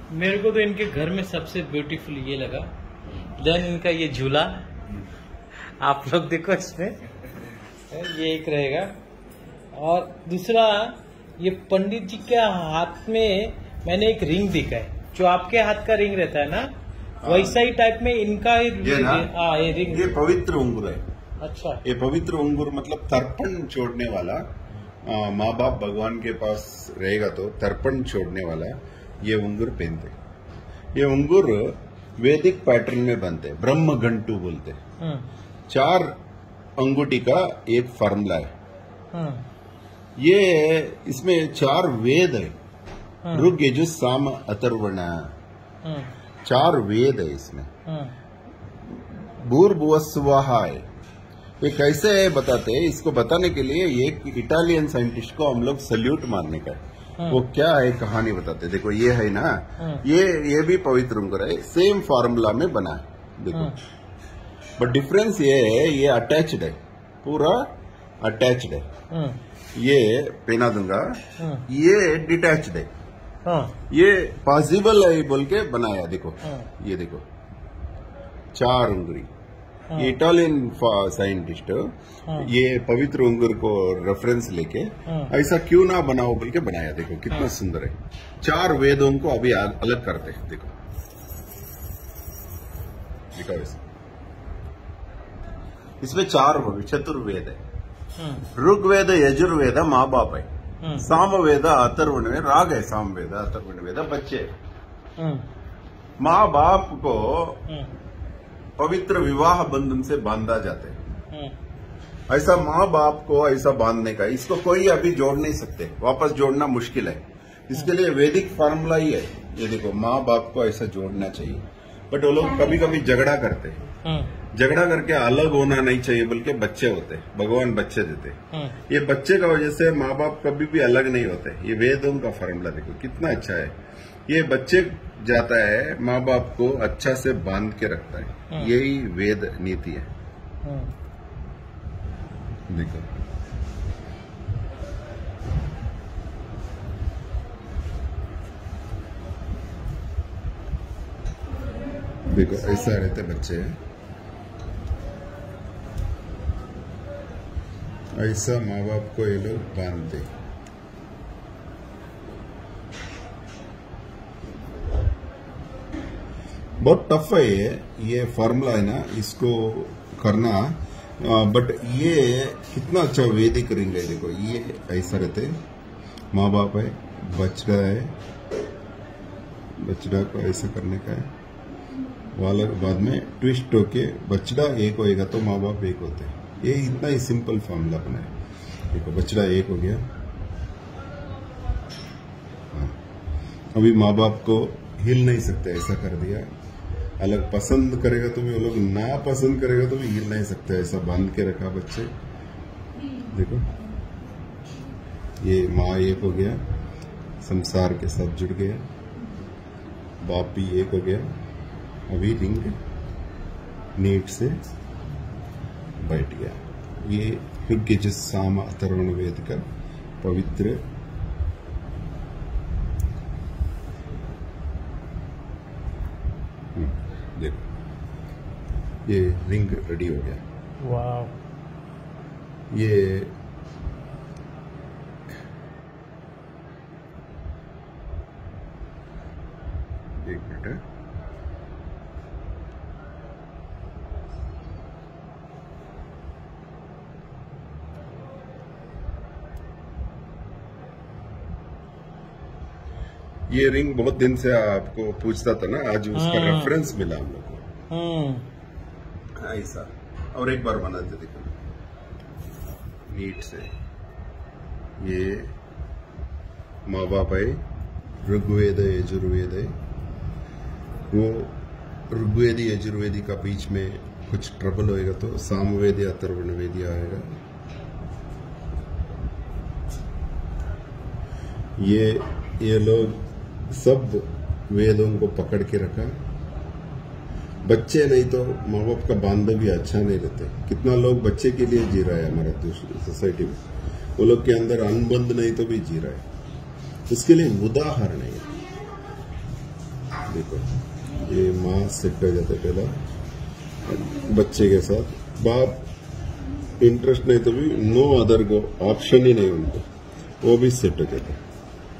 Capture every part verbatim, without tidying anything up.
मेरे को तो इनके घर में सबसे ब्यूटीफुल ये लगा, देन इनका ये झूला, आप लोग देखो इसमें ये एक रहेगा, और दूसरा ये पंडित जी के हाथ में मैंने एक रिंग दिखा है, जो आपके हाथ का रिंग रहता है ना, वैसा ही टाइप में इनका ही ये ना, हाँ ये रिंग, ये पवित्र अंगूर है। अच्छा, ये पवित्र अंगूर मतलब तर्पण छोड़ने वाला, माँ बाप भगवान के पास रहेगा तो तर्पण छोड़ने वाला ये अंगूर पहनते। ये अंगूर वैदिक पैटर्न में बनते, ब्रह्म घंटू बोलते। चार अंगूठी का एक फार्मूला है। ये इसमें चार वेद है, ऋग यजुः साम अथर्वण, चार वेद है इसमें। भूर्भुवः स्वः है। ये कैसे बताते हैं, इसको बताने के लिए एक इटालियन साइंटिस्ट को हम लोग सल्यूट मारने का है। वो क्या है कहानी बताते। देखो ये है ना, ये ये भी पवित्र अंगूर है, सेम फार्मूला में बना है देखो, बट डिफरेंस ये है ये अटैच्ड है, पूरा अटैच्ड है। ये पहना दूंगा, ये डिटैच्ड है, ये पॉसिबल है बोल के बनाया। देखो ये देखो चार अंगुरी, ये इटालियन साइंटिस्ट ये पवित्र अंगूर को रेफरेंस लेके ऐसा क्यों ना बनाओ बोल के बनाया। देखो कितना सुंदर है। चार वेदों को अभी अलग करते हैं। देखो दिखाओ इसे, इसमें चार चतुर्वेद है। ऋग्वेद यजुर्वेद माँ बाप है, सामवेद अथर्वण में राग है, सामवेद अथर्वण वेद बच्चे। माँ बाप को पवित्र विवाह बंधन से बांधा जाते हैं। ऐसा माँ बाप को ऐसा बांधने का इसको कोई अभी जोड़ नहीं सकते, वापस जोड़ना मुश्किल है। इसके लिए वैदिक फार्मूला ही है। ये देखो माँ बाप को ऐसा जोड़ना चाहिए, बट वो लोग कभी कभी झगड़ा करते हैं। झगड़ा करके अलग होना नहीं चाहिए बोल के बच्चे होते, भगवान बच्चे देते। ये बच्चे का वजह से माँ बाप कभी भी अलग नहीं होते। ये वेदों का फार्मूला देखो कितना अच्छा है। ये बच्चे जाता है माँ बाप को अच्छा से बांध के रखता है, यही वेद नीति है। देखो देखो ऐसा रहते बच्चे, ऐसा माँ बाप को ये लोग बांधते। बहुत टफ है ये ये फार्मूला है ना, इसको करना। आ, बट ये कितना अच्छा वैदिक रिंग है। देखो ये ऐसा रहते, माँ बाप है, बछड़ा है, बछड़ा को ऐसा करने का है, वाला बाद में ट्विस्ट होके बछड़ा एक होएगा तो माँ बाप एक होते हैं। ये इतना ही सिंपल फार्मूला बना है। देखो बछड़ा एक हो गया। हाँ। अभी माँ बाप को हिल नहीं सकते, ऐसा कर दिया। अलग पसंद करेगा तो भी वो लोग, ना पसंद करेगा तो भी हिल नहीं सकते, ऐसा बांध के रखा बच्चे। देखो ये माँ एक हो गया, संसार के साथ जुड़ गया, बाप भी एक हो गया। अभी रिंग नीट से बैठ गया। ये ऋग यजुः साम अथर्वण वेद का पवित्र देखो ये रिंग रेडी हो गया। वाह। ये एक मिनट है, ये रिंग बहुत दिन से आपको पूछता था ना, आज उसका रेफरेंस मिला हम लोग को। ऐसा और एक बार बनाते देखो नीट से। ये माँ बाप है, ऋग्वेद यजुर्वेद है। वो ऋग्वेदी यजुर्वेदी का बीच में कुछ ट्रबल होएगा तो सामवेद या अथर्वण वेदी आएगा। ये ये लोग सब वेदों को पकड़ के रखा। बच्चे नहीं तो माँ बाप का बांधव भी अच्छा नहीं रहते। कितना लोग बच्चे के लिए जी रहा है हमारा सोसाइटी में, वो लोग के अंदर अनुबंध नहीं तो भी जी रहा है। इसके लिए उदाहरण है। देखो ये माँ सेट हो जाता है पहला बच्चे के साथ, बाप इंटरेस्ट नहीं तो भी नो अदर गो, ऑप्शन ही नहीं उनको, वो भी सेट हो जाता है।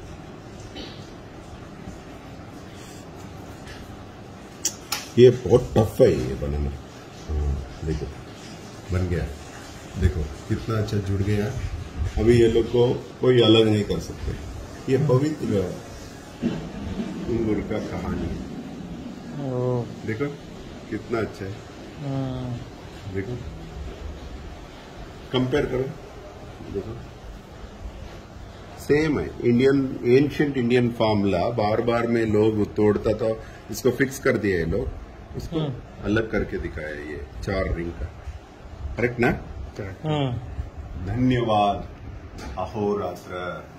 ये बहुत टफ है ये बनाना। हाँ, देखो बन गया, देखो कितना अच्छा जुड़ गया। अभी ये लोग को कोई अलग नहीं कर सकते। ये पवित्र अंगूर का कहानी, देखो कितना अच्छा है। देखो कंपेयर करो, देखो सेम है। इंडियन एंशिएंट इंडियन फार्मूला बार बार में लोग तोड़ता था, इसको फिक्स कर दिया है लोग, उसको अलग करके दिखाया ये चार रिंग का। करेक्ट ना? धन्यवाद। अहोरात्र।